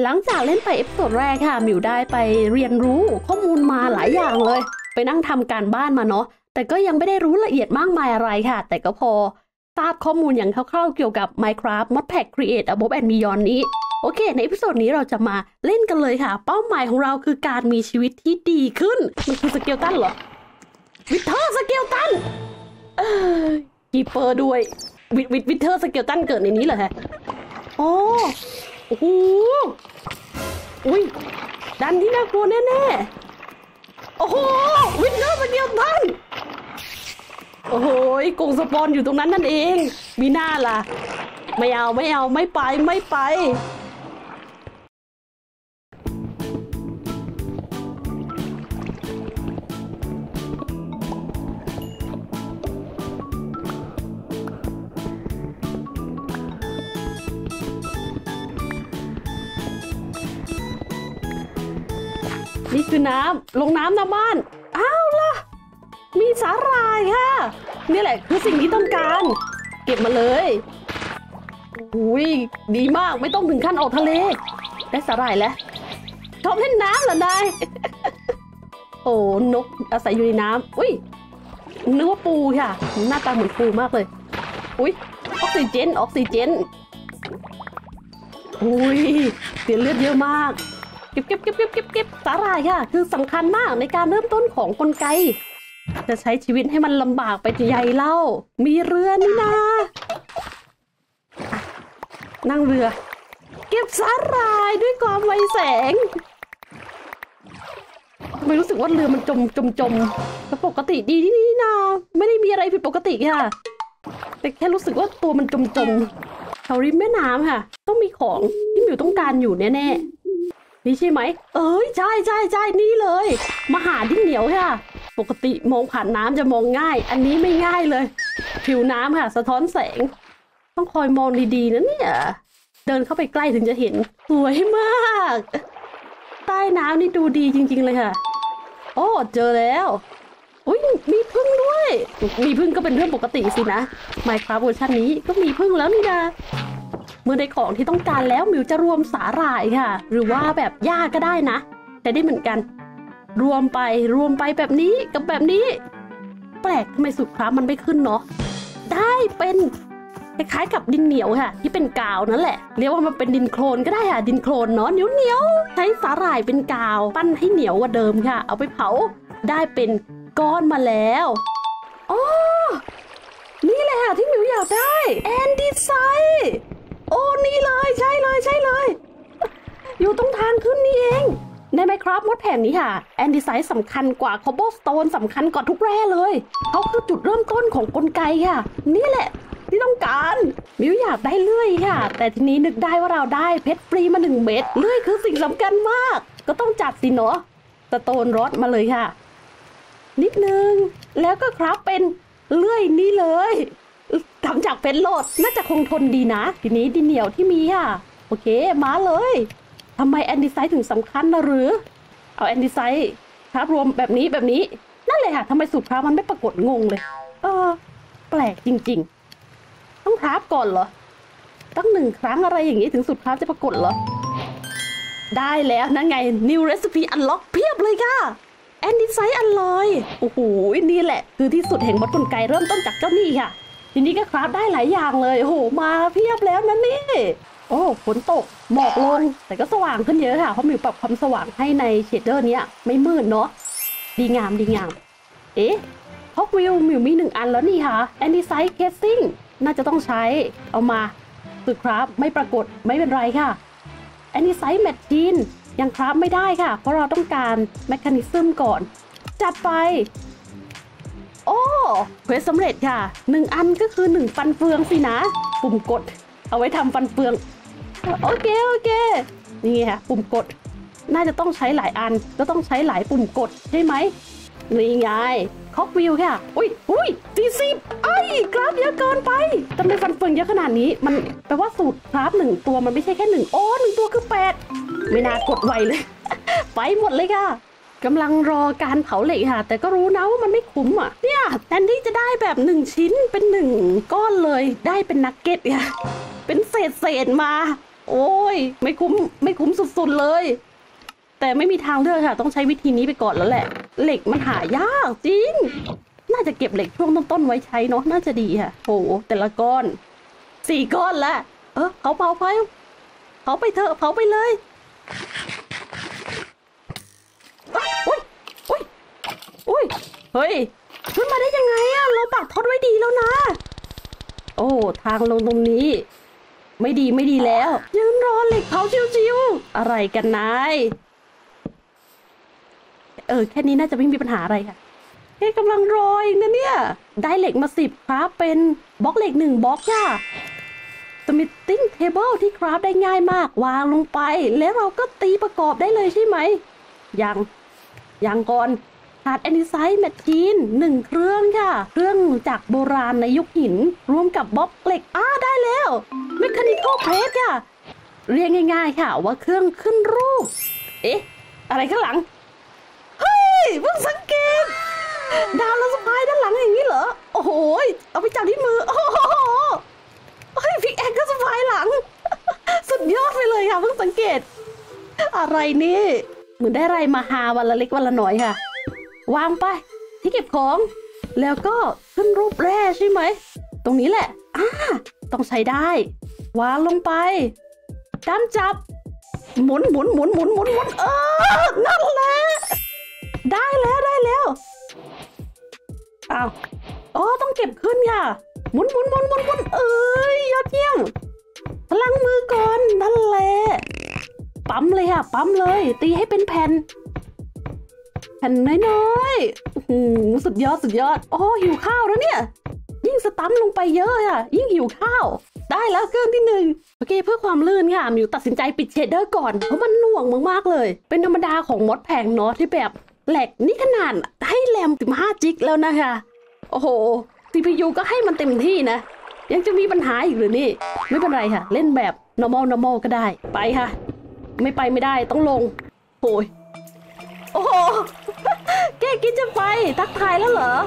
หลังจากเล่นไปเอพิโซดแรกค่ะมิวได้ไปเรียนรู้ข้อมูลมาหลายอย่างเลยไปนั่งทำการบ้านมาเนาะแต่ก็ยังไม่ได้รู้ละเอียดมากมายอะไรค่ะแต่ก็พอทราบข้อมูลอย่างคร่าวๆเกี่ยวกับ Minecraft Modpack Create Above and Beyond นี้โอเคในเอพิโซดนี้เราจะมาเล่นกันเลยค่ะเป้าหมายของเราคือการมีชีวิตที่ดีขึ้นมันคือสเกลตันเหรอวิเทอร์สเกลตันกีเปอร์ด้วยวิเทอร์สเกลตันเกิดในนี้เหรอฮะโอ้โหอุ้ยดันที่น่ากลัวแน่ๆโอ้โหวินเทอร์สเกลตันโอ้โหกรงสปอนอยู่ตรงนั้นนั่นเองมีหน้าล่ะไม่เอาไม่ไปนี่คือน้ำลงน้ำนะบ้านอ้าวล่ะมีสาหร่ายค่ะนี่แหละคือสิ่งที่ต้องการเก็บมาเลยอุ้ยดีมากไม่ต้องถึงขั้นออกทะเลได้สาหร่ายแล้วชอบเล่นน้ำเหรอนาย โอ้นกอาศัยอยู่ในน้ำอุ้ยนึกว่าปูค่ะหน้าตาเหมือนปูมากเลยอุ้ยออกซิเจนอุ้ยเสียเลือดเยอะมากเก็บสาหร่ายค่ะคือสำคัญมากในการเริ่มต้นของกลไกจะใช้ชีวิตให้มันลำบากไปใหญ่เล่ามีเรือนี่นานั่งเรือเก็บสาหร่ายด้วยความไวแสงไม่รู้สึกว่าเรือมันจมแต่ปกติดีนี่นาไม่ได้มีอะไรผิดปกติค่ะแต่แค่รู้สึกว่าตัวมันจมแถวริมแม่น้ำค่ะต้องมีของที่มิวต้องการอยู่แน่นี่ใช่ไหมใช่นี่เลยมาหาดิ้นเหนียวค่ะปกติมองผ่านน้ำจะมองง่ายอันนี้ไม่ง่ายเลยผิวน้ำค่ะสะท้อนแสงต้องคอยมองดีๆนะเนี่ยเดินเข้าไปใกล้ถึงจะเห็นสวยมากใต้น้ำนี่ดูดีจริงๆเลยค่ะโอ้เจอแล้วอุ้ยมีผึ้งด้วยมีผึ้งก็เป็นเรื่องปกติสินะ Minecraft เวอร์ชันนี้ก็มีผึ้งแล้วนี่นะเมื่อได้ของที่ต้องการแล้วมิวจะรวมสาหร่ายค่ะหรือว่าแบบหญ้าก็ได้นะแต่ได้เหมือนกันรวมไปแบบนี้กับแบบนี้แปลกทำไมสุดครับมันไม่ขึ้นเนาะได้เป็นคล้ายๆกับดินเหนียวค่ะที่เป็นกาวนั่นแหละเรียกว่ามันเป็นดินโคลนก็ได้ค่ะดินโคลนเนาะเหนียวใช้สาหร่ายเป็นกาวปั้นให้เหนียวกว่าเดิมค่ะเอาไปเผาได้เป็นก้อนมาแล้วอ๋อนี่แหละค่ะที่มิวอยากได้แอนดิไซด์โอ้นี่เลยใช่เลยอยู่ตรงทางขึ้นนี่เองใน Minecraft มดแผ่นนี้ค่ะแอนดิไซด์สำคัญกว่า Cobblestone สำคัญกว่าทุกแร่เลยเขาคือจุดเริ่มต้นของกลไกค่ะนี่แหละที่ต้องการมิวอยากได้เลื่อยค่ะแต่ทีนี้นึกได้ว่าเราได้เพชรฟรีมา1 เม็ดเลื่อยคือสิ่งสำคัญมากก็ต้องจัดสิเนาะสโตนรอดมาเลยค่ะนิดนึงแล้วก็ครับเป็นเลื่อยนี้เลยทำจากเพชรโลดน่าจะคงทนดีนะทีนี้ดินเหนียวที่มีค่ะโอเคมาเลยทำไมแอนดิไซด์ถึงสำคัญนะหรือเอาแอนดิไซด์ครับรวมแบบนี้นั่นเลยค่ะทำไมสูตรครับมันไม่ปรากฏงงเลยแปลกจริงๆต้องครับก่อนเหรอตั้ง1 ครั้งอะไรอย่างนี้ถึงสูตรครับจะปรากฏเหรอได้แล้วนั่นไง New Recipe Unlock เพียบเลยค่ะแอนดิไซด์อร่อยโอ้โหนี่แหละคือที่สุดแห่งมดกลไกเริ่มต้นจากเจ้านี่ค่ะทีนี้ก็คราฟได้หลายอย่างเลยโอ้โหมาเพียบแล้วนะนี่โอ้ฝนตกหมอกลงแต่ก็สว่างขึ้นเยอะค่ะเพราะมิวปรับความสว่างให้ในเชดเดอร์เนี้ยไม่มืดเนาะดีงามเอ๊ะฮอกวิวมิวมี1 อันแล้วนี่ค่ะแอนดิไซด์เคสซิ่งน่าจะต้องใช้เอามาสุดครับไม่ปรากฏไม่เป็นไรค่ะแอนดิไซด์แมชชีนยังคราฟไม่ได้ค่ะเพราะเราต้องการแมคานิซึมก่อนจัดไปโอ้เควสสำเร็จค่ะ1 อันก็คือ1 ฟันเฟืองสินะปุ่มกดเอาไว้ทำฟันเฟืองโอเคนี่ไงค่ะปุ่มกดน่าจะต้องใช้หลายอันก็ต้องใช้หลายปุ่มกดใช่ไหมนี่ไงคอกวิวค่ะอุ้ย40กราฟเยอะเกินไปทำไมฟันเฟืองเยอะขนาดนี้มันแปลว่าสูตรกราฟ1 ตัวมันไม่ใช่แค่1ตัวคือ8ไม่น่ากดไวเลย ไปหมดเลยค่ะกำลังรอการเผาเหล็กค่ะแต่ก็รู้นะว่ามันไม่คุ้มอ่ะเนี่ยแทนที่จะได้แบบ1 ชิ้นเป็น1 ก้อนเลยได้เป็นนักเก็ตค่ะเป็นเศษมาโอ้ยไม่คุ้มสุสุดๆเลยแต่ไม่มีทางเลือกค่ะต้องใช้วิธีนี้ไปก่อนแล้วแหละเหล็กมันหายากจริงน่าจะเก็บเหล็กช่วงต้นๆไว้ใช้เนาะน่าจะดีค่ะโหแต่ละก้อน4 ก้อนละเขาเผาไปเถอะเผาไปเลยอุ้ยเฮ้ยขึ้นมาได้ยังไงอะเราปักทดไว้ดีแล้วนะโอ้ทางลงตรงนี้ไม่ดีแล้วยืนรอเหล็กเผาชิวๆอะไรกันนายแค่นี้น่าจะไม่มีปัญหาอะไรค่ะแค่กำลังรอเองนะเนี่ยได้เหล็กมา10ครับเป็นบล็อกเหล็ก1บล็อกค่ะSmithing Table ที่คราฟได้ง่ายมากวางลงไปแล้วเราก็ตีประกอบได้เลยใช่ไหมยังก่อนขาดแอนดิไซต์แมชชีน1เครื่องค่ะเครื่องจักรโบราณในยุคหินรวมกับบล็อกเหล็กได้แล้วเมคานิคอลเพรสค่ะเรียกง่ายๆค่ะว่าเครื่องขึ้นรูปอะไรข้างหลังเฮ้ยเพิ่งสังเกตดาวแล้วสะพายด้านหลังอย่างนี้เหรอโอ้โหเอาไปจับที่มือโอ้โหเฮ้ยพิกแอนก็สะพายหลังสุดยอดไปเลยค่ะเพิ่งสังเกตอะไรนี่เหมือนได้อะไรมาหาวันละเล็กวันละน้อยค่ะวางไปที่เก็บของแล้วก็ขึ้นรูปแร่ใช่ไหมตรงนี้แหละต้องใช้ได้วางลงไปด้านจับหมุนนั่นแหละได้แล้วต้องเก็บขึ้นค่ะหมุนยอดเยี่ยมพลังมือก่อนนั่นแหละปั๊มเลยค่ะปั๊มเลยตีให้เป็นแผ่นน้อยๆสุดยอดหิวข้าวแล้วเนี่ยยิ่งสตัมลงไปเยอะอ่ะยิ่งหิวข้าวได้แล้วเครื่องที่1โอเคเพื่อความลื่นค่ะมิวตัดสินใจปิดเชดเดอร์ก่อนเพราะมันหน่วงมากๆเลยเป็นธรรมดาของมดแผงเนาะที่แบบแหลกนี่ขนาดให้แรม15 จิกแล้วนะคะโอ้โห CPU ก็ให้มันเต็มที่นะยังจะมีปัญหาอีกหรือนี่ไม่เป็นไรค่ะเล่นแบบ normal ก็ได้ไปค่ะไม่ไปไม่ได้ต้องลงโอ้โหแกคิดจะไปทักทายแล้วเหรอ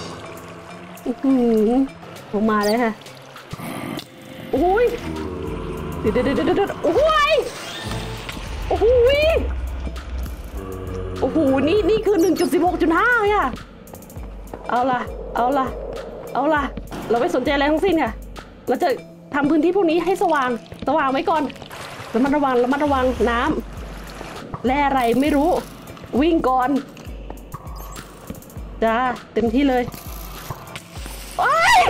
ลงมาเลยค่ะโอ้ยเดี๋ยวโอ้โหนี่คือ 1.16.5 ค่ะเอาล่ะเราไม่สนใจอะไรทั้งสิ้นค่ะเราจะทำพื้นที่พวกนี้ให้สว่างไว้ก่อนระมัดระวังน้ำแร่อะไรไม่รู้วิ่งก่อนจ้าเต็มที่เลยโอ้ย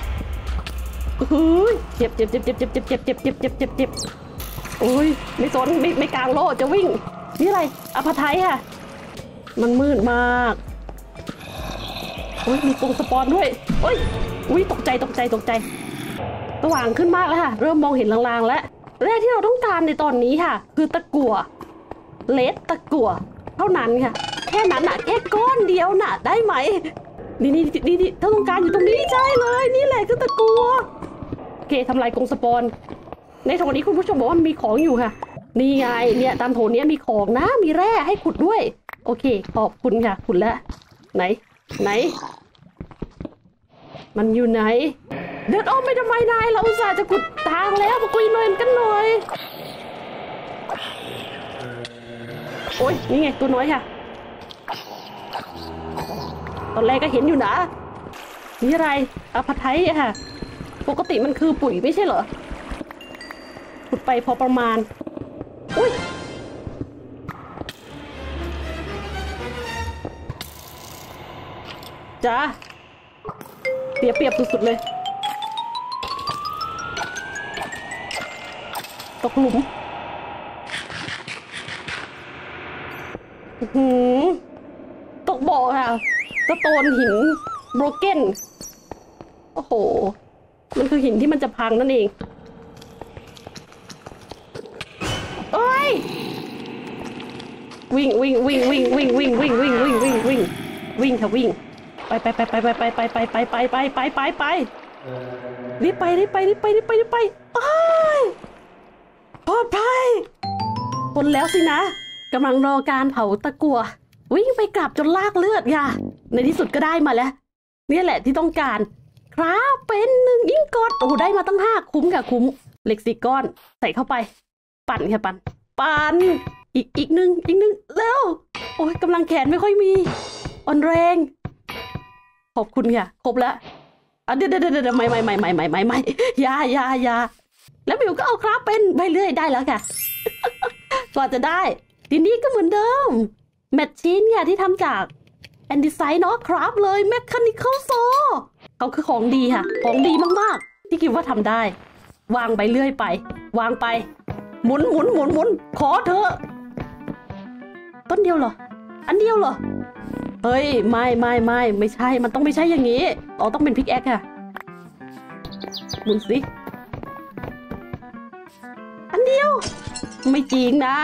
เจ็บโอ้ยไม่สนไม่กลางโล่จะวิ่งนี่อะไรอพาไทค่ะมันมืดมากโอ้ยมีตรงสปอนด้วยโอ้ยตกใจสว่างขึ้นมากแล้วค่ะเริ่มมองเห็นลางๆแล้วแร่ที่เราต้องการในตอนนี้ค่ะคือตะกั่วเลดตะกั่วเท่านั้นค่ะแค่นั้นน่ะแค่ก้อนเดียวน่ะได้ไหมนี่ถ้าต้องการอยู่ตรงนี้ใช่เลยนี่แหละคือตะกั่วโอเคทำลายกรงสปอนในโถนี้คุณผู้ชมบอกว่ามีของอยู่ค่ะนี่ไงเนี่ยตามโถนี้มีของนะมีแร่ให้ขุดด้วยโอเคขอบคุณค่ะขุดแล้วไหนมันอยู่ไหนเดินอ้อมไปทำไมนายเราอุตส่าห์จะขุดทางแล้วมาคุยกันหน่อยโอ้ยนี่ไงตัวน้อยค่ะตอนแรกก็เห็นอยู่นะนี่อะไรอพาไทค่ะปกติมันคือปุ๋ยไม่ใช่เหรอขุดไปพอประมาณอุ้ยจ้าเปรียบสุดๆเลยตกหลุมตกบ่อค่ะสโตนหินโบรเกนโอ้โหมันคือหินที่มันจะพังนั่นเองเอ้ยวิ่งค่ะวิ่งไปรีบไปปลอดภัยทนแล้วสินะกำลังรอการเผาตะกั่ววิ่งไปกลับจนลากเลือดค่ะในที่สุดก็ได้มาแล้วนี่แหละที่ต้องการครับเป็น1ยิ่งกดโอ้ได้มาตั้ง5คุ้มค่ะคุ้มเหล็ก4 ก้อนใส่เข้าไปปั่นปันอีกหนึ่งเร็วโอ้ยกำลังแขนไม่ค่อยมีอ่อนแรงขอบคุณค่ะครบแล้วเดี๋ยวไม่อย่าแล้วมิวก็เอาครับเป็นไปเรื่อยได้แล้วค่ะกว่าจะได้ทีนี้ก็เหมือนเดิมแมชชีนค่ะที่ทำจากแอนดิไซน์เนาะครับเลยแมคคานิคอลโซเขาคือของดีค่ะของดีมากๆที่คิดว่าทำได้วางไปเรื่อยไปวางไปหมุนขอเถอะต้นเดียวเหรออันเดียวเหรอเฮ้ยไม่ใช่มันต้องไม่ใช่อย่างนี้ต้องเป็นพิกแอคค่ะหมุนสิอันเดียวไม่จริงนะ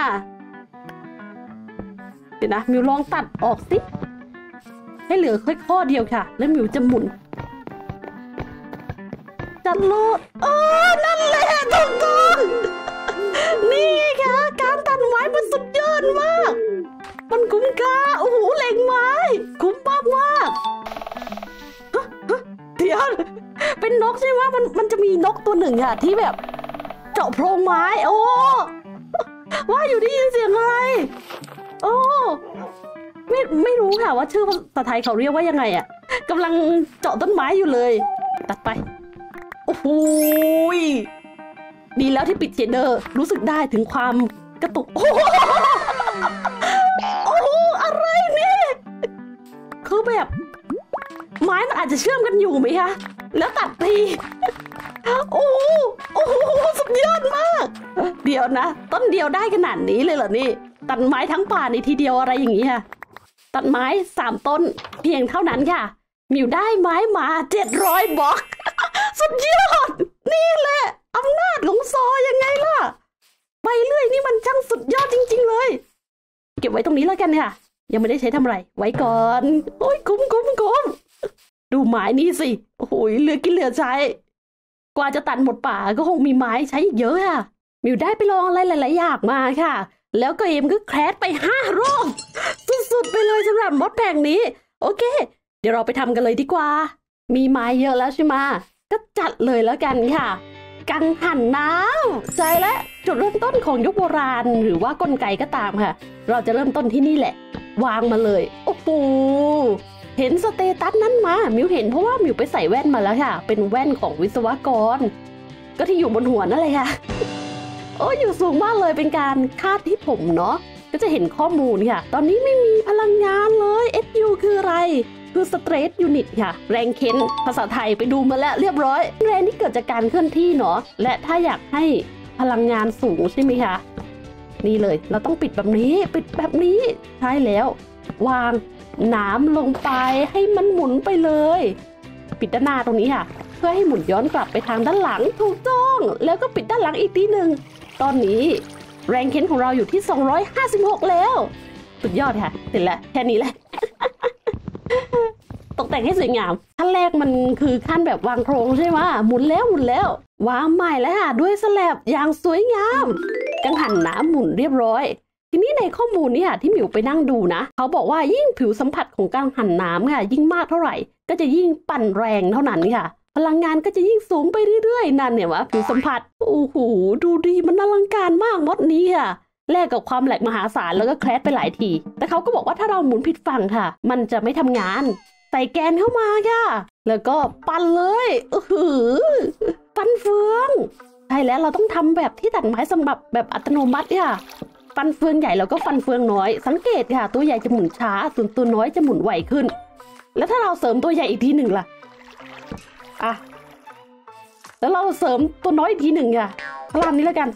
เดี๋ยวนะมิวลองตัดออกสิให้เหลือแค่ข้อเดียวค่ะแล้วมิวจะหมุนจัดโลดนั่นแหละถูกต้องนี่ค่ะการตัดไม้มันสุดยอดมากมันคุ้มค่าโอ้โหเหล็กไม้คุ้มมากเดี๋ยวเป็นนกใช่ไหมมันจะมีนกตัวหนึ่งค่ะที่แบบเจาะโพรงไม้โอ้ว่าอยู่ได้ยินเสียงอะไรโอ้ไม่รู้ค่ะว่าชื่อภาษาไทยเขาเรียกว่ายังไงอ่ะกำลังเจาะต้นไม้อยู่เลยตัดไปโอ้โหดีแล้วที่ปิดเชดเดอร์รู้สึกได้ถึงความกระตุกโอ้โหอะไรเนี่ยคือแบบไม้มันอาจจะเชื่อมกันอยู่ไหมคะแล้วตัดตีโอ้โหสุดยอดมากเดี๋ยวนะต้นเดียวได้ขนาดนี้เลยเหรอนี่ตัดไม้ทั้งป่าในทีเดียวอะไรอย่างนี้ค่ะตัดไม้3 ต้นเพียงเท่านั้นค่ะมิวได้ไม้มา700 บล็อกสุดยอดนี่แหละอำนาจของซอยังไงล่ะไปเรื่อยนี่มันช่างสุดยอดจริงๆเลยเก็บไว้ตรงนี้แล้วกันค่ะยังไม่ได้ใช้ทำอะไรไว้ก่อนโอ้ยคุ้มดูไม้นี่สิโอ้โหเหลือกินเหลือใช้กว่าจะตัดหมดป่าก็คงมีไม้ใช้เยอะค่ะมิวได้ไปลองอะไรหลายๆอย่างมาค่ะแล้วก็เอ็มก็แครชไป5 รอบสุดๆไปเลยสำหรับมดแผงนี้โอเคเดี๋ยวเราไปทำกันเลยดีกว่ามีไม้เยอะแล้วใช่ไหมก็จัดเลยแล้วกันค่ะกังหันน้ำใจและจุดเริ่มต้นของยุคโบราณหรือว่ากลไกก็ตามค่ะเราจะเริ่มต้นที่นี่แหละวางมาเลยโอ้โหเห็นสเตตัสนั้นมามิวเห็นเพราะว่ามิวไปใส่แว่นมาแล้วค่ะเป็นแว่นของวิศวกรก็ที่อยู่บนหัวนั่นเลยค่ะโอ้อยู่สูงมากเลยเป็นการคาดที่ผมเนาะก็จะเห็นข้อมูลค่ะตอนนี้ไม่มีพลังงานเลย SU คืออะไรคือ Stress Unit ค่ะแรงเค้นภาษาไทยไปดูมาแล้วเรียบร้อยแรงที่เกิดจากการเคลื่อนที่เนาะและถ้าอยากให้พลังงานสูงใช่ไหมคะนี่เลยเราต้องปิดแบบนี้ใช่แล้ววางน้ำลงไปให้มันหมุนไปเลยปิดด้านหน้าตรงนี้ค่ะเพื่อให้หมุนย้อนกลับไปทางด้านหลังถูกต้องแล้วก็ปิดด้านหลังอีกทีหนึ่งตอนนี้แรงเค้นของเราอยู่ที่256แล้วสุดยอดค่ะเสร็จแล้วแค่นี้แหละ ตกแต่งให้สวยงามขั้นแรกมันคือขั้นแบบวางโครงใช่ไหมหมุนแล้ววางใหม่แล้วค่ะด้วยสแลบอย่างสวยงามกังหันน้ำหมุนเรียบร้อยทีนี้ในข้อมูลนี่ค่ะที่หมิวไปนั่งดูนะเขาบอกว่ายิ่งผิวสัมผัสของกังหันน้ำค่ะยิ่งมากเท่าไหร่ก็จะยิ่งปั่นแรงเท่านั้นค่ะพลังงานก็จะยิ่งสูงไปเรื่อยๆนั่นเนี่ยวะผิวสัมผัสโอ้โหดูดีมันอลังการมากมดนี้ค่ะแลกกับความแหลกมหาศาลแล้วก็แครชไปหลายทีแต่เขาก็บอกว่าถ้าเราหมุนผิดฝั่งค่ะมันจะไม่ทำงานใส่แกนเข้ามาค่ะแล้วก็ปั่นเลยฟันเฟืองใช่แล้วเราต้องทำแบบที่ตัดไม้สำหรับแบบอัตโนมัติค่ะฟันเฟืองใหญ่แล้วก็ฟันเฟืองน้อยสังเกตค่ะตัวใหญ่จะหมุนช้าส่วนตัวน้อยจะหมุนไวขึ้นแล้วถ้าเราเสริมตัวใหญ่อีกทีหนึ่งล่ะอ่ะแล้วเราเสริมตัวน้อยอีกทีหนึ่งค่ะพลังนี้แล้วกัน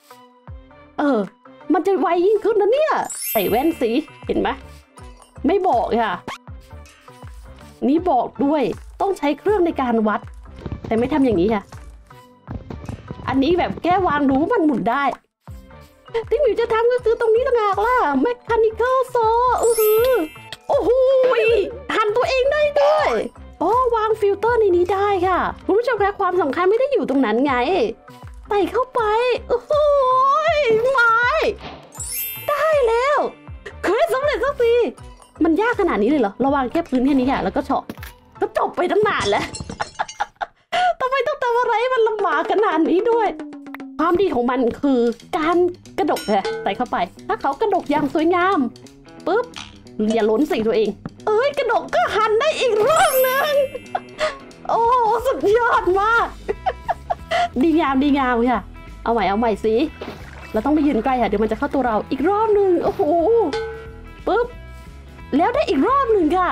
มันจะไวยิ่งขึ้นนะเนี่ยใส่แว่นสีเห็นไหมไม่บอกค่ะนี่บอกด้วยต้องใช้เครื่องในการวัดแต่ไม่ทำอย่างนี้ค่ะอันนี้แบบแก้วางดูมันหมุนได้ที่หมิวจะทำก็คือตรงนี้ต่างหากล่ะ Mechanical Saw โอ้โหหันตัวเองได้ด้วยวางฟิลเตอร์ในนี้ได้ค่ะคุณผู้ชมคะความสำคัญไม่ได้อยู่ตรงนั้นไงใส่เข้าไปโอ้โหไม้ได้แล้วเคยสำเร็จสักทีมันยากขนาดนี้เลยเหรอเราวางแค่พื้นแค่นี้ค่ะแล้วก็เฉาะก็จบไปตั้งนานแล้วทำไมต้องทำอะไรมันลำบากขนาดนี้ด้วยความดีของมันคือการกระดกใส่เข้าไปถ้าเขากระดกอย่างสวยงามปุ๊บอย่าล้นใส่ตัวเองกระดกก็หันได้อีกรอบนึงโอ้สุดยอดมากดีงามค่ะเอาใหม่สิเราต้องไปยืนใกล้ค่ะเดี๋ยวมันจะเข้าตัวเราอีกรอบนึงโอ้โหปุ๊บแล้วได้อีกรอบนึงค่ะ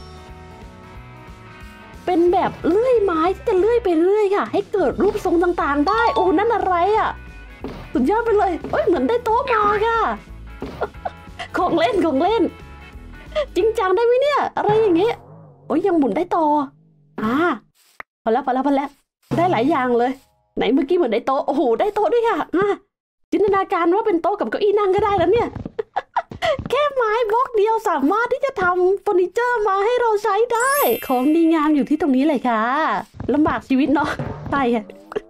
เป็นแบบเลื่อยไม้ที่จะเลื่อยไปเรื่อยค่ะให้เกิดรูปทรงต่างๆได้โอ้นั่นอะไรอ่ะสุดยอดไปเลยเหมือนได้โต๊ะมาค่ะของเล่นจริงจังได้ไหมเนี่ยอะไรอย่างเงี้ยยังหมุนได้ต่อพอแล้วได้หลายอย่างเลยไหนเมื่อกี้เหมือนได้โต๊ะโอ้โหได้โต๊ะด้วยค่ะจินตนาการว่าเป็นโต๊ะกับเก้าอี้นั่งก็ได้แล้วเนี่ยแค่ไม้บล็อกเดียวสามารถที่จะทำเฟอร์นิเจอร์มาให้เราใช้ได้ของดีงามอยู่ที่ตรงนี้เลยค่ะลำบากชีวิตเนาะใช่ค่ะ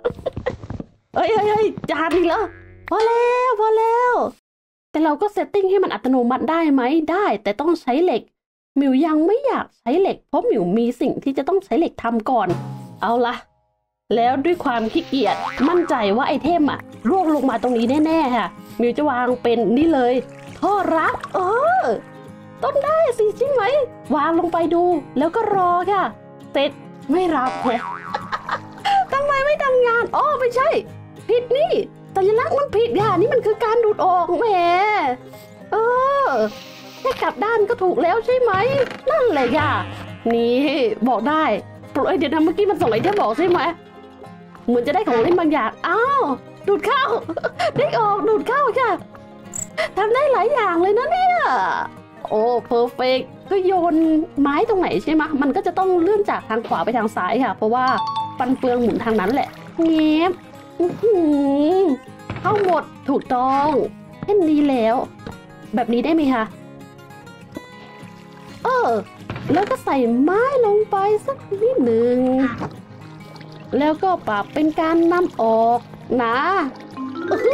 จานอีกแล้วพอแล้วแต่เราก็เซตติ้งให้มันอัตโนมัติได้ไหมได้แต่ต้องใช้เหล็กหมิวยังไม่อยากใช้เหล็กเพราะหมิวมีสิ่งที่จะต้องใช้เหล็กทำก่อนเอาละแล้วด้วยความขี้เกียจมั่นใจว่าไอเทมร่วงลงมาตรงนี้แน่ๆค่ะหมิวจะวางเป็นนี่เลยท่อรักต้องได้สิใช่ไหมวางลงไปดูแล้วก็รอค่ะเสร็จไม่รับเลยทำไมไม่ทำงานไม่ใช่ผิดนี่สัญลักษณ์มันผิดค่ะนี่มันคือการดูดออกแหมแค่กลับด้านก็ถูกแล้วใช่ไหมนั่นเลยค่ะนี่บอกได้เดี๋ยวนะเมื่อกี้มันส่งไอเทมบอกใช่ไหมเหมือนจะได้ของเล่นบางอย่างดูดเข้าได้ออกดูดเข้าค่ะทำได้หลายอย่างเลยนะเนี่ยเพอร์เฟกต์คือโยนไม้ตรงไหนใช่ไหมมันก็จะต้องเลื่อนจากทางขวาไปทางซ้ายค่ะเพราะว่าฟันเฟืองหมุนทางนั้นแหละเงียบเข้าหมดถูกต้องแค่นี้แล้วแบบนี้ได้ไหมคะแล้วก็ใส่ไม้ลงไปสักนิดหนึ่งแล้วก็ปรับเป็นการนำออกนะโอ้โห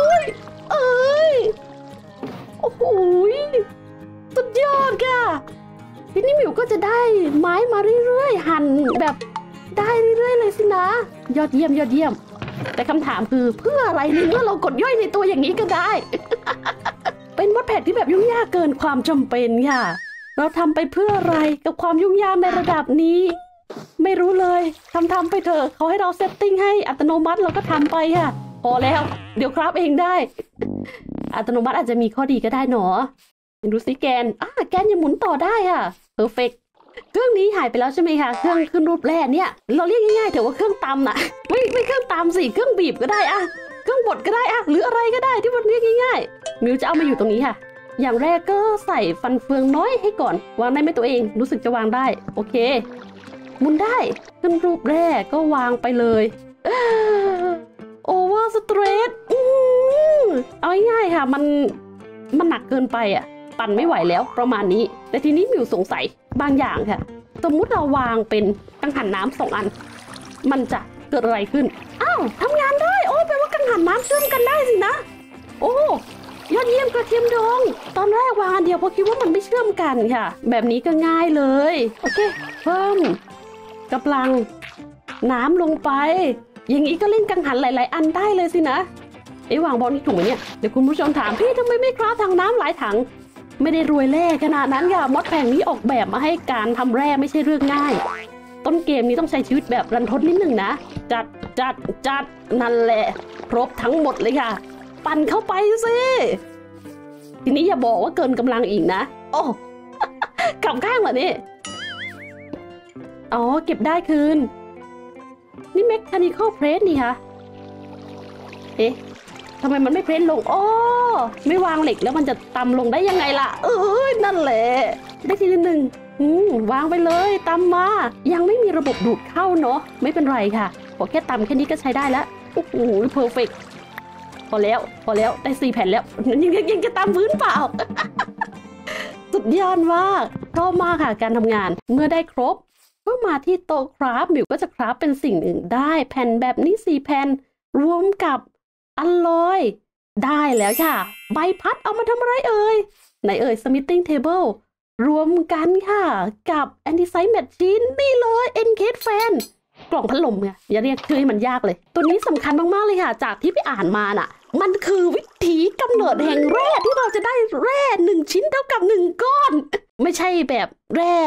สุดยอดค่ะทีนี้หมิวก็จะได้ไม้มาเรื่อยๆหั่นแบบได้เรื่อยๆเลยสินะยอดเยี่ยมแต่คำถามคือเพื่ออะไรในเมื่อเรากดย่อยในตัวอย่างนี้ก็ได้ เป็นมอดแพดที่แบบยุ่งยากเกินความจำเป็นค่ะเราทำไปเพื่ออะไรกับความยุ่งยากในระดับนี้ไม่รู้เลยทำไปเถอะเขาให้เราเซตติ้งให้อัตโนมัติเราก็ทำไปค่ะพอแล้วเดี๋ยวครับเองได้อัตโนมัติอาจจะมีข้อดีก็ได้หนอดูสิแกนยังหมุนต่อได้ค่ะเพอร์เฟกต์เครื่องนี้หายไปแล้วใช่ไหมคะเครื่องขึ้นรูปแรกเนี่ยเราเรียกง่ายๆเถอะว่าเครื่องตำน่ะไม่เครื่องตำสิเครื่องบีบก็ได้เครื่องบดก็ได้หรืออะไรก็ได้ที่มันเรียกง่ายๆมิวจะเอามาอยู่ตรงนี้ค่ะอย่างแรกก็ใส่ฟันเฟืองน้อยให้ก่อนวางได้ไหมตัวเองรู้สึกจะวางได้โอเคหมุนได้ขึ้นรูปแรกก็วางไปเลยโอเวอร์สเตรทเอาง่ายๆค่ะมันหนักเกินไปปั่นไม่ไหวแล้วประมาณนี้แต่ทีนี้มิวสงสัยบางอย่างค่ะสมมุติเราวางเป็นกังหันน้ำ2 อันมันจะเกิดอะไรขึ้นทำงานได้แปลว่ากังหันน้ำเชื่อมกันได้สินะยอดเยี่ยมกระเทียมดองตอนแรกวางอันเดียวเพราะคิดว่ามันไม่เชื่อมกันค่ะแบบนี้ก็ง่ายเลยโอเคเพิ่มกำลังน้ำลงไปอย่างนี้ก็เล่นกังหันหลายๆอันได้เลยสินะวางบอลนี่ถูกไหมเนี่ยเดี๋ยวคุณผู้ชมถามพี่ทำไมไม่คราฟถังน้ำหลายถังไม่ได้รวยแร่ขนาดนั้นค่ะมอดแผงนี้ออกแบบมาให้การทำแร่ไม่ใช่เรื่องง่ายต้นเกมนี้ต้องใช้ชีวิตแบบรันทดนิดหนึ่งนะจัดนั่นแหละครบทั้งหมดเลยค่ะปั่นเข้าไปสิทีนี้อย่าบอกว่าเกินกำลังอีกนะกลับข้างเหรอนี่เก็บได้คืนนี่เมคานิคอลเพรสนี่ค่ะทำไมมันไม่เพรสลงไม่วางเหล็กแล้วมันจะตำลงได้ยังไงล่ะนั่นแหละได้ทีหนึ่งวางไปเลยตำมายังไม่มีระบบดูดเข้าเนาะไม่เป็นไรค่ะขอแค่ตำแค่นี้ก็ใช้ได้แล้วโอ้โหเพอร์เฟกต์พอแล้วได้4 แผ่นแล้วยังจะตำพื้นเปล่า สุดยอดมากชอบมากค่ะการทำงานเมื่อได้ครบก็มาที่โต๊ะคราฟมิวก็จะคราฟเป็นสิ่งอื่นได้แผ่นแบบนี้4 แผ่นรวมกับอลลอยได้แล้วค่ะใบพัดเอามาทำอะไรไหนสมิธติ้งเทเบิลรวมกันค่ะกับแอนติไซด์แมชชีนนี่เลยเอ็นเคสแฟนกล่องพัดลมไงอย่าเรียกชื่อให้มันยากเลยตัวนี้สำคัญมากๆเลยค่ะจากที่ไปอ่านมาน่ะมันคือวิถีกำเนิดแห่งแร่ที่เราจะได้แร่1 ชิ้นเท่ากับ1 ก้อนไม่ใช่แบบแร่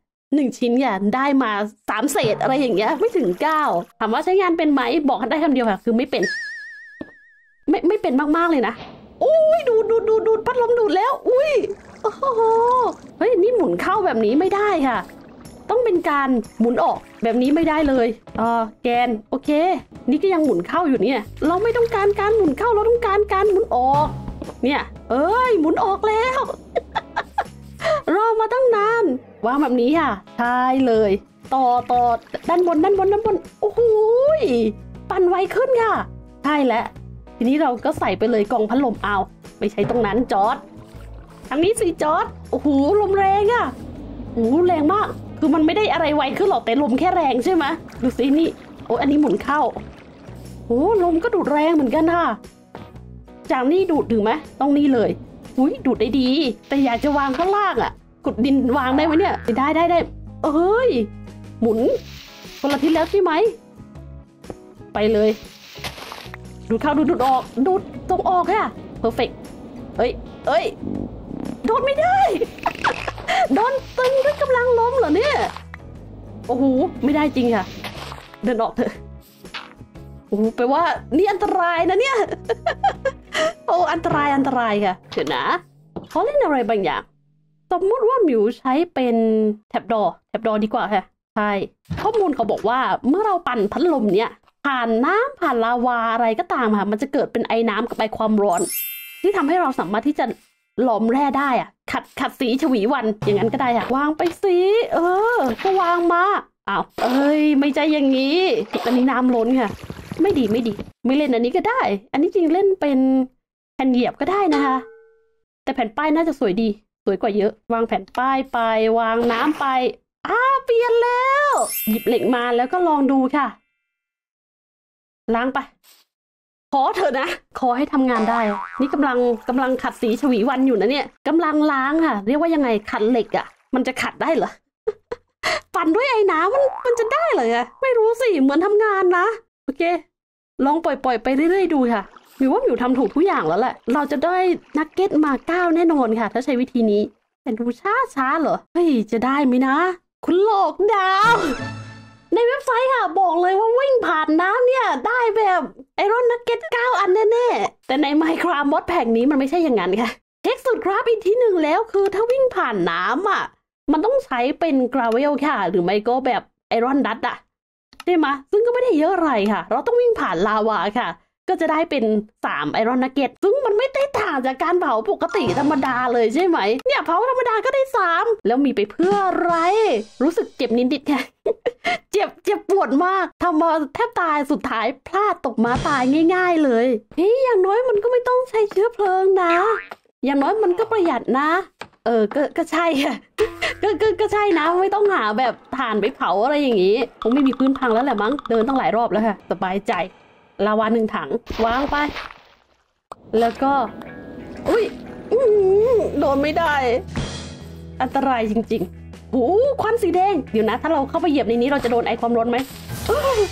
1 ชิ้นเนี่ยได้มา3 เศษอะไรอย่างเงี้ยไม่ถึง9ถามว่าใช้งานเป็นไหมบอกได้คำเดียวค่ะคือไม่เป็นไม่เป็นมากๆเลยนะอุ้ยดูดพัดลมดูดแล้วอุ้ยโอ้โหเฮ้ยนี่หมุนเข้าแบบนี้ไม่ได้ค่ะต้องเป็นการหมุนออกแบบนี้ไม่ได้เลยแกนโอเคนี่ก็ยังหมุนเข้าอยู่เนี่ยเราไม่ต้องการการหมุนเข้าเราต้องการการหมุนออกเนี่ยหมุนออกแล้ว รอมาตั้งนานวางแบบนี้ค่ะใช่เลยต่อด้านบนโอ้โหปั่นไวขึ้นค่ะใช่แล้วทีนี้เราก็ใส่ไปเลยกล่องพัดลมเอาไม่ใช่ตรงนั้นจอร์จทางนี้สิจอร์จโอ้โหลมแรงอ่ะโอ้โหแรงมากคือมันไม่ได้อะไรไวขึ้นหรอกแต่ลมแค่แรงใช่ไหมดูสินี่โอ้อันนี้หมุนเข้าโอ้ลมก็ดูดแรงเหมือนกันค่ะจากนี่ดูดถึงไหมต้องนี่เลยอุ้ยดูดได้ดีแต่อยากจะวางข้างล่างอ่ะขุดดินวางได้ไหมเนี่ยได้เอ้ยหมุนคนละทิศแล้วใช่ไหมไปเลยดูดเข้าดูดออกดูดตรงออกค่ะเพอร์เฟกต์เอ้ยโดนไม่ได้ โดนตึงด้วยกำลังล้มเหรอเนี่ยโอ้โหไม่ได้จริงค่ะเดินออกเถอะโอ้โหแปลว่านี่อันตรายนะเนี่ย โอ้อันตรายค่ะเดี๋ยวนะเขาเล่นอะไรบางอย่างสมมติว่าหมิวใช้เป็นแท็บดอดีกว่าค่ะใช่ข้อมูลเขาบอกว่าเมื่อเราปั่นพัดลมเนี่ยผ่านน้ำผ่านลาวาอะไรก็ตามค่ะมันจะเกิดเป็นไอ้น้ำกับไอความร้อนที่ทำให้เราสามารถที่จะหลอมแร่ได้อ่ะขัดสีฉวีวันอย่างนั้นก็ได้ค่ะวางไปสิก็วางมาอ้าวไม่ใช่อย่างนี้อันนี้น้ำล้นค่ะไม่ดีไม่เล่นอันนี้ก็ได้อันนี้จริงเล่นเป็นแผ่นเหยียบก็ได้นะคะแต่แผ่นป้ายน่าจะสวยดีสวยกว่าเยอะวางแผ่นป้ายไปวางน้ำไปเปลี่ยนแล้วหยิบเหล็กมาแล้วก็ลองดูค่ะล้างไปขอเถอะนะขอให้ทำงานได้นี่กำลังขัดสีฉวีวันอยู่นะเนี่ยกำลังล้างค่ะเรียกว่ายังไงขัดเหล็กอ่ะมันจะขัดได้เหรอ ปั่นด้วยไอ้น้ำมันจะได้เหรอไม่รู้สิเหมือนทำงานนะโอเคลองปล่อยไปเรื่อยๆดูค่ะหมิวว่าหมิวทำถูกทุกอย่างแล้วแหละเราจะได้นักเก็ตมา9แน่นอนค่ะถ้าใช้วิธีนี้แต่ดูช้าเหรอเฮ้ยจะได้ไหมนะคุณโลกดาวในเว็บไซต์ค่ะบอกเลยว่าวิ่งผ่านน้ำเนี่ยได้แบบไอรอนนักเก็ต9 อันแน่ๆแต่ใน Minecraft Mod Pack นี้มันไม่ใช่อย่างนั้นค่ะเช็คสูตรครับอีกทีหนึ่งแล้วคือถ้าวิ่งผ่านน้ำอ่ะมันต้องใช้เป็นกราเวลค่ะหรือไม่ก็แบบไอรอนดัตอ่ะใช่ไหมซึ่งก็ไม่ได้เยอะอะไรค่ะเราต้องวิ่งผ่านลาวาค่ะก็จะได้เป็น3ไอรอนนักเก็ตซึ่งมันไม่ได้ต่างจากการเผาปกติธรรมดาเลยใช่ไหมเนี่ยเผาธรรมดาก็ได้3แล้วมีไปเพื่ออะไรรู้สึกเจ็บนิดๆค่ะ เจ็บปวดมากทำมาแทบตายสุดท้ายพลาดตกมาตายง่ายๆเลยเฮ้ยอย่างน้อยมันก็ไม่ต้องใช้เชื้อเพลิงนะอย่างน้อยมันก็ประหยัดนะก็ใช่ค่ะ ก็ใช่นะไม่ต้องหาแบบถ่านไปเผาอะไรอย่างนี้คงไม่มีพื้นพังแล้วแหละมั้งเดินตั้งหลายรอบแล้วค่ะสบายใจลาวา1 ถังวางไปแล้วก็อุ้ยโดนไม่ได้อันตรายจริงๆโอ้ควันสีแดงเดี๋ยวนะถ้าเราเข้าไปเหยียบในนี้เราจะโดนไอความร้อนไหมโอ้ย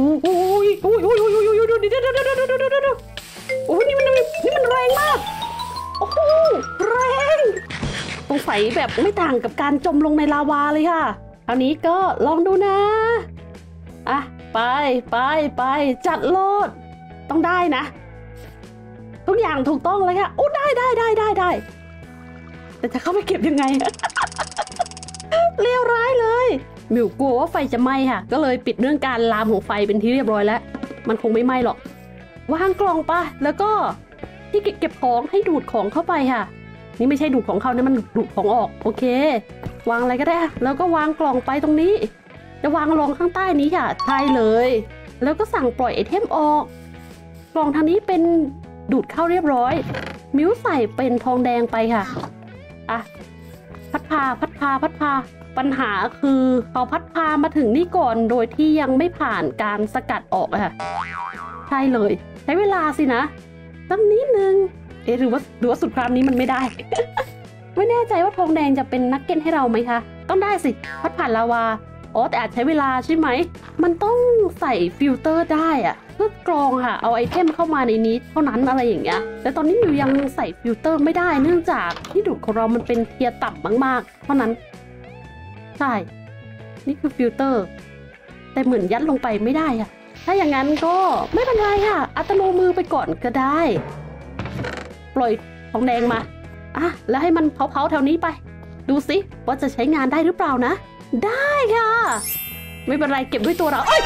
นี่มันแรงมากโอ้โหแรงสงสัยแบบไม่ต่างกับการจมลงในลาวาเลยค่ะคราวนี้ก็ลองดูนะอ่ะไปจัดโลดต้องได้นะทุกอย่างถูกต้องเลยค่ะโอ้ได้แต่จะเข้าไปเก็บยังไง เลวร้ายเลยหมิวกลัวว่าไฟจะไหม้ค่ะก็เลยปิดเรื่องการลามของไฟเป็นที่เรียบร้อยแล้วมันคงไม่ไหม้หรอกวางกล่องไปแล้วก็ที่เก็บของให้ดูดของเข้าไปค่ะนี่ไม่ใช่ดูดของเข้านะมันดูดของออกโอเควางอะไรก็ได้แล้วก็วางกล่องไปตรงนี้จะวางรองข้างใต้นี้ค่ะใช่เลยแล้วก็สั่งปล่อยไอเทมออกกล่องทางนี้เป็นดูดเข้าเรียบร้อยมิ้วใส่เป็นทองแดงไปค่ะอ่ะพัดพาปัญหาคือเขาพัดพามาถึงนี่ก่อนโดยที่ยังไม่ผ่านการสกัดออกอะค่ะใช่เลยใช้เวลาสินะสักนิดนึงหรือว่าสุดครามนี้มันไม่ได้ ไม่แน่ใจว่าทองแดงจะเป็นนักเก็ตให้เราไหมคะต้องได้สิพัดผ่านลาวาอ๋อแต่อาจใช้เวลาใช่ไหมมันต้องใส่ฟิลเตอร์ได้อะเพื่อกรองค่ะเอาไอเทมเข้ามาในนี้เท่านั้นอะไรอย่างเงี้ยแต่ตอนนี้มิวยังใส่ฟิลเตอร์ไม่ได้เนื่องจากที่ดูดของเรามันเป็นเทียร์ต่ำมากๆเพราะนั้นใช่นี่คือฟิลเตอร์แต่เหมือนยัดลงไปไม่ได้อะถ้าอย่างนั้นก็ไม่เป็นไรค่ะอัตโนมือไปก่อนก็ได้ปล่อยทองแดงมาอ่ะแล้วให้มันเผาๆแถวนี้ไปดูสิว่าจะใช้งานได้หรือเปล่านะได้ค่ะไม่เป็นไรเก็บด้วยตัวเราเอ้ย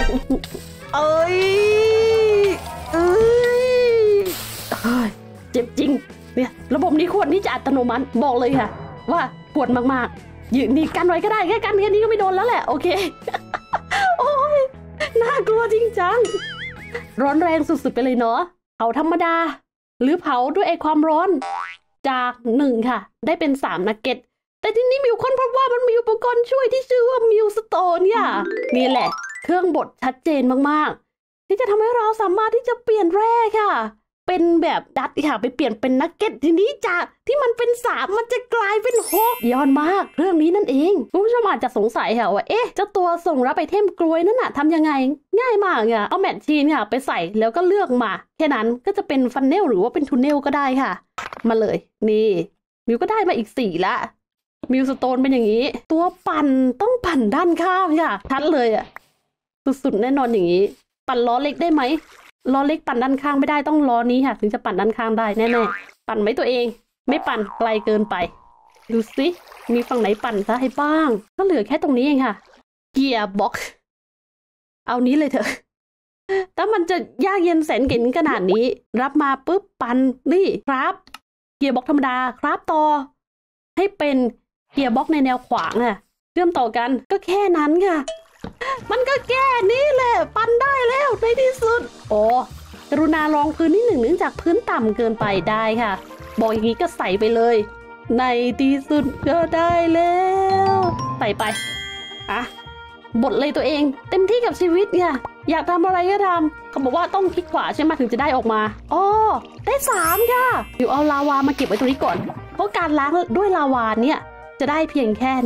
เอ้ยเจ็บจริงเนี่ยระบบนี้ควรที่จะอัตโนมัติบอกเลยค่ะว่าปวดมากๆยืนนี่กันไว้ก็ได้แค่กันแค่นี้ก็ไม่โดนแล้วแหละโอเค โอ้ยน่ากลัวจริงจังร้อนแรงสุดๆไปเลยเนาะเผาธรรมดาหรือเผาด้วยไอความร้อนจาก1ค่ะได้เป็น3นักเก็ตแต่ที่นี่มิวค้นพบว่ามันมีอุปกรณ์ช่วยที่ชื่อว่ามิวสโตนค่ะนี่แหละเครื่องบดชัดเจนมากๆที่จะทำให้เราสามารถที่จะเปลี่ยนแร่ค่ะเป็นแบบดัดค่ะไปเปลี่ยนเป็นนักเก็ตทีนี้จากที่มันเป็น3มันจะกลายเป็น6ยอดมากเรื่องนี้นั่นเองคุณผู้ชมอาจจะสงสัยค่ะว่าเอ๊ะเจ้าตัวส่งรับไอเทมกลวยนั่นน่ะทำยังไงง่ายมากค่ะเอาแมทชีนค่ะไปใส่แล้วก็เลือกมาแค่นั้นก็จะเป็นฟันเนลหรือว่าเป็นทูเนลก็ได้ค่ะมาเลยนี่มิวก็ได้มาอีก4ละมิวสโตนเป็นอย่างนี้ตัวปั่นต้องปั่นด้านข้างค่ะชัดเลยอ่ะสุดๆแน่นอนอย่างนี้ปั่นล้อเล็กได้ไหมล้อเล็กปั่นด้านข้างไม่ได้ต้องล้อนี้ค่ะถึงจะปั่นด้านข้างได้แน่ๆปั่นไหมตัวเองไม่ปั่นไกลเกินไปดูสิมีฝั่งไหนปั่นซะให้บ้างก็เหลือแค่ตรงนี้เองค่ะเกียร์บ็อกซ์เอานี้เลยเถอะถ้ามันจะยากเย็นแสนเข็ญขนาดนี้รับมาปุ๊บปั่นนี่ครับเกียร์บ็อกซ์ธรรมดาครับต่อให้เป็นเกียร์บ็อกซ์ในแนวขวางค่ะเชื่อมต่อกันก็แค่นั้นค่ะมันก็แค่นี้แหละปั่นได้แล้วในที่สุดโอ้กรุณารองพื้นนิดหนึ่งเนื่องจากพื้นต่ำเกินไปได้ค่ะบอกอย่างนี้ก็ใส่ไปเลยในที่สุดก็ได้แล้วใส่ไปอ่ะบทเลยตัวเองเต็มที่กับชีวิตเนี่ยอยากทำอะไรก็ทำเขาบอกว่าต้องคลิกขวาใช่ไหมถึงจะได้ออกมาอ๋อได้3ค่ะเดี๋ยวเอาลาวามาเก็บไว้ตรงนี้ก่อนเพราะการล้างด้วยลาวาเนี่ยจะได้เพียงแค่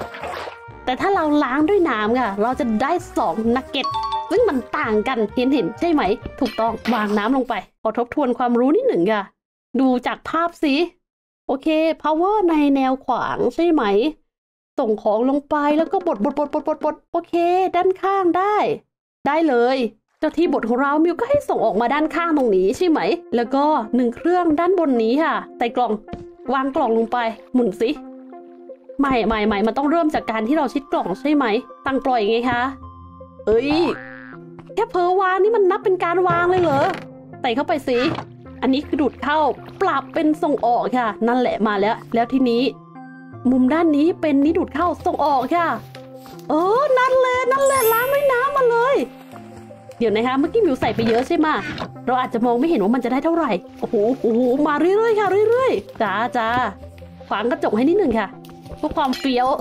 1แต่ถ้าเราล้างด้วยน้ำค่ะเราจะได้2นักเก็ตซึ่งมันต่างกันเห็นใช่ไหมถูกต้องวางน้ำลงไปขอทบทวนความรู้นิดหนึ่งค่ะดูจากภาพสิโอเค power ในแนวขวางใช่ไหมส่งของลงไปแล้วก็บดโอเคด้านข้างได้เลยเจ้าที่บดของเรามิวก็ให้ส่งออกมาด้านข้างตรงนี้ใช่ไหมแล้วก็1เครื่องด้านบนนี้ค่ะใส่กล่องวางกล่องลงไปหมุนสิไม่มันต้องเริ่มจากการที่เราชิดกล่องใช่ไหมตั้งปล่อยไงคะเอ้ยแค่เผลอวางนี่มันนับเป็นการวางเลยเหรอใส่เข้าไปสิอันนี้คือดูดเข้าปรับเป็นส่งออกค่ะนั่นแหละมาแล้วทีนี้มุมด้านนี้เป็นนี้ดูดเข้าส่งออกค่ะนั่นแหละล้างด้วยน้ำมาเลยเดี๋ยวนะคะเมื่อกี้มิวใส่ไปเยอะใช่ไหมเราอาจจะมองไม่เห็นว่ามันจะได้เท่าไหร่โอ้โหมาเรื่อยๆค่ะเรื่อยๆจ้าขวางกระจกให้นิดหนึ่งค่ะเพื่อความเฟี้ยว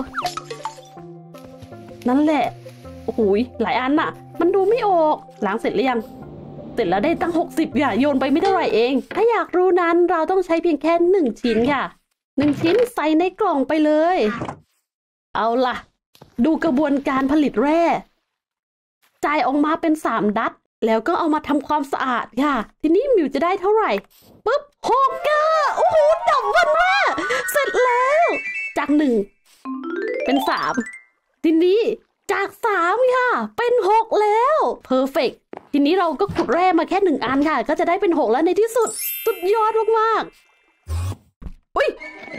นั่นแหละโอ้โหหลายอันน่ะมันดูไม่ออกล้างเสร็จหรือยังเสร็จแล้วได้ตั้ง60ค่ะโยนไปไม่เท่าไหร่เองถ้าอยากรู้นั้นเราต้องใช้เพียงแค่1ชิ้นค่ะ1ชิ้นใส่ในกล่องไปเลยเอาล่ะดูกระบวนการผลิตแร่จ่ายออกมาเป็น3ดัตแล้วก็เอามาทำความสะอาดค่ะทีนี้มิวจะได้เท่าไหร่ปุ๊บ6ค่ะโอ้โหดับเบิลแร่เสร็จแล้วจาก1เป็น3ทีนี้จาก3ค่ะเป็น6แล้วเพอร์เฟกต์ทีนี้เราก็ขุดแร่มาแค่1อันค่ะก็จะได้เป็น6แล้วในที่สุดสุดยอดมากๆอุ้ย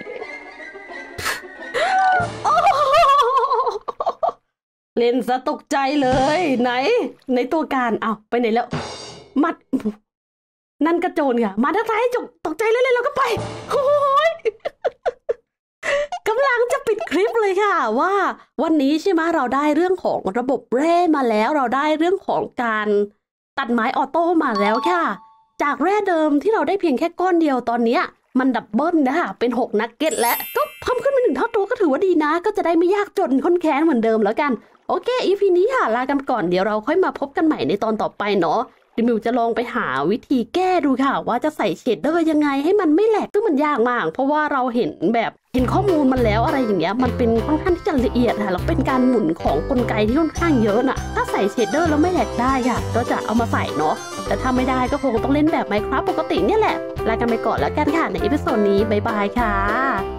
เล่นซะตกใจเลยไหนในตัวการเอาไปไหนแล้วมัดนั่นกระโจนค่ะมาทักทายให้จบตกใจเลยเราก็ไปโอ้ยกำลังจะปิดคลิปเลยค่ะว่าวันนี้ใช่ไหมเราได้เรื่องของระบบแร่มาแล้วเราได้เรื่องของการตัดไม้ออโต้มาแล้วค่ะจากแร่เดิมที่เราได้เพียงแค่ก้อนเดียวตอนเนี้ยมันดับเบิลนะคะเป็น6นักเก็ตแล้วก็เพิ่มขึ้นไป1เท่าตัวก็ถือว่าดีนะก็จะได้ไม่ยากจนค้นแค้นเหมือนเดิมแล้วกันโอเค EP นี้ค่ะลากันก่อนเดี๋ยวเราค่อยมาพบกันใหม่ในตอนต่อไปเนาะเดี๋ยวมิวจะลองไปหาวิธีแก้ดูค่ะว่าจะใส่เชดเดอร์ยังไงให้มันไม่แหลกซึ่งมันยากมากเพราะว่าเราเห็นข้อมูลมันแล้วอะไรอย่างเงี้ยมันเป็นค่อนข้างที่จะละเอียดค่ะแล้วเป็นการหมุนของกลไกที่ค่อนข้างเยอะน่ะถ้าใส่เชดเดอร์แล้วไม่แหลกได้ค่ะก็จะเอามาใส่เนาะแต่ถ้าไม่ได้ก็คงต้องเล่นแบบ Minecraft ปกติเนี่ยแหละลากันไปก่อนแล้วกันค่ะในอีพิโซดนี้บ๊ายบายค่ะ